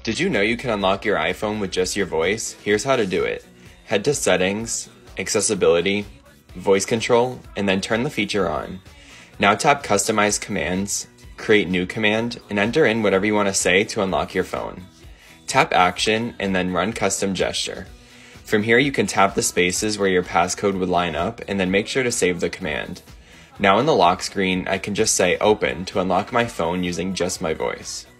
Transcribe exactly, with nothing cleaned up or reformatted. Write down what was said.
Did you know you can unlock your iPhone with just your voice? Here's how to do it. Head to Settings, Accessibility, Voice Control, and then turn the feature on. Now tap Customize Commands, Create New Command, and enter in whatever you want to say to unlock your phone. Tap Action and then Run Custom Gesture. From here you can tap the spaces where your passcode would line up and then make sure to save the command. Now in the lock screen, I can just say Open to unlock my phone using just my voice.